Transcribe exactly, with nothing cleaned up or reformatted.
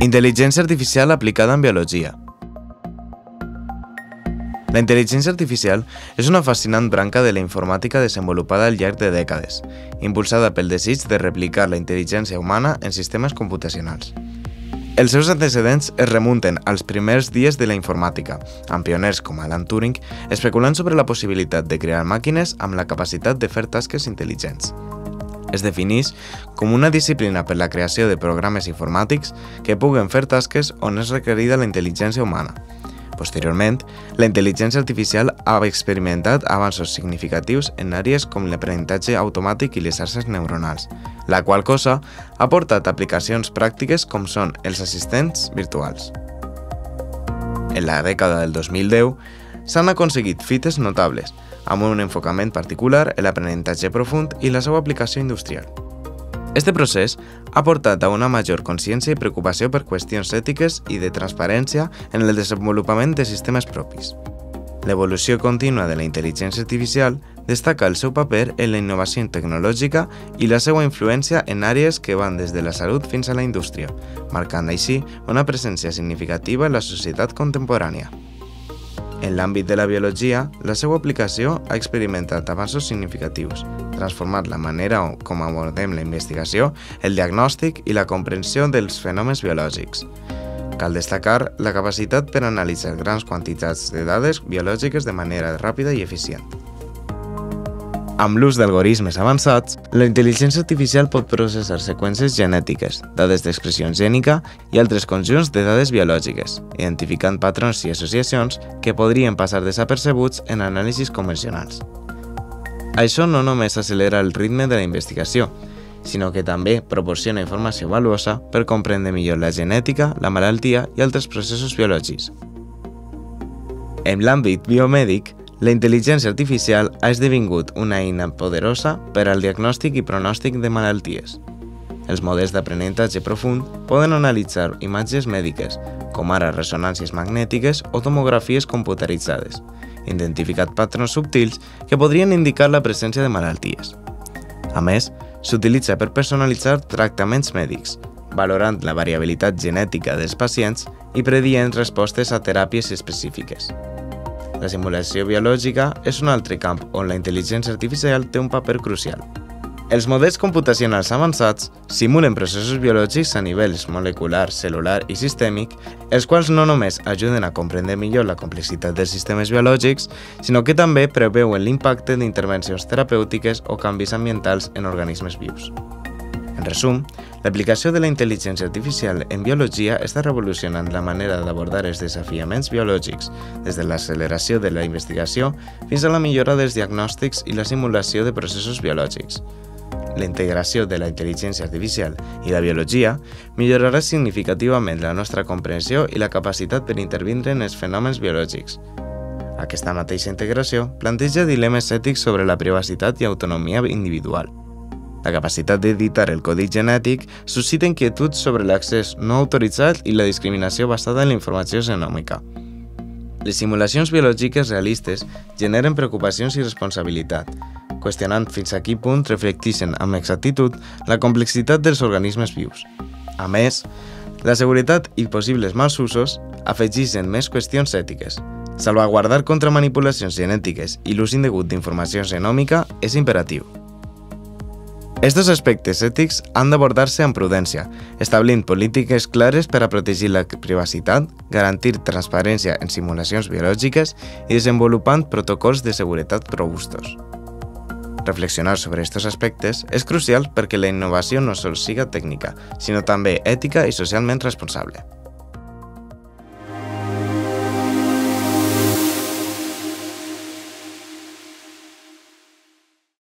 intel·ligència artificial aplicada en biologia. La intel·ligència artificial és una fascinant branca de la informàtica desenvolupada al llarg de dècades, impulsada pel desig de replicar la intel·ligència humana en sistemes computacionals. Els seus antecedents es remunten als primers dies de la informàtica, amb pioners com Alan Turing especulant sobre la possibilitat de crear màquines amb la capacitat de fer tasques intel·ligents. Es defineix com una disciplina per la creació de programes informàtics que puguen fer tasques on és requerida la intel·ligència humana. Posteriorment, la intel·ligència artificial ha experimentat avanços significatius en àrees com l'aprenentatge automàtic i les xarxes neuronals, la qual cosa ha portat aplicacions pràctiques com són els assistents virtuals. En la dècada del dos mil deu, s'han aconseguit fites notables, amb un enfocament particular en l'aprenentatge profund i la seva aplicació industrial. Este procés ha portat a una major consciència i preocupació per qüestions ètiques i de transparència en el desenvolupament de sistemes propis. L'evolució contínua de la intel·ligència artificial destaca el seu paper en la innovació tecnològica i la seva influència en àrees que van des de la salut fins a la indústria, marcant així una presència significativa en la societat contemporània. En l'àmbit de la biologia, la seva aplicació ha experimentat avanços significatius, transformant la manera com abordem la investigació, el diagnòstic i la comprensió dels fenòmens biològics. Cal destacar la capacitat per analitzar grans quantitats de dades biològiques de manera ràpida i eficient. Amb l'ús d'algorismes avançats, la intel·ligència artificial pot processar seqüències genètiques, dades d'expressió gènica i altres conjunts de dades biològiques, identificant patrons i associacions que podrien passar desapercebuts en anàlisis convencionals. Això no només accelera el ritme de la investigació, sinó que també proporciona informació valuosa per comprendre millor la genètica, la malaltia i altres processos biològics. En l'àmbit biomèdic, la intel·ligència artificial ha esdevingut una eina poderosa per al diagnòstic i pronòstic de malalties. Els models d'aprenentatge profund poden analitzar imatges mèdiques, com ara ressonàncies magnètiques o tomografies computeritzades, identificant patrons subtils que podrien indicar la presència de malalties. A més, s'utilitza per personalitzar tractaments mèdics, valorant la variabilitat genètica dels pacients i predient respostes a teràpies específiques. La simulació biològica és un altre camp on la intel·ligència artificial té un paper crucial. Els models computacionals avançats simulen processos biològics a nivells molecular, cel·lular i sistèmic, els quals no només ajuden a comprendre millor la complexitat dels sistemes biològics, sinó que també preveuen l'impacte d'intervencions terapèutiques o canvis ambientals en organismes vius. En resum, l'aplicació de la intel·ligència artificial en biologia està revolucionant la manera d'abordar els desafiaments biològics, des de l'acceleració de la investigació fins a la millora dels diagnòstics i la simulació de processos biològics. La integració de la intel·ligència artificial i la biologia millorarà significativament la nostra comprensió i la capacitat per intervindre en els fenòmens biològics. Aquesta mateixa integració planteja dilemes ètics sobre la privacitat i autonomia individual. La capacitat d'editar el codi genètic suscita inquietuds sobre l'accés no autoritzat i la discriminació basada en la informació genòmica. Les simulacions biològiques realistes generen preocupacions i responsabilitat, qüestionant fins a quin punt reflecteixen amb exactitud la complexitat dels organismes vius. A més, la seguretat i possibles mals usos afegeixen més qüestions ètiques. Salvaguardar contra manipulacions genètiques i l'ús indegut d'informació genòmica és imperatiu. Estos aspectes ètics han d'abordar-se amb prudència, establint polítiques clares per a protegir la privacitat, garantir transparència en simulacions biològiques i desenvolupant protocols de seguretat robustos. Reflexionar sobre aquests aspectes és crucial perquè la innovació no sols siga tècnica, sinó també ètica i socialment responsable.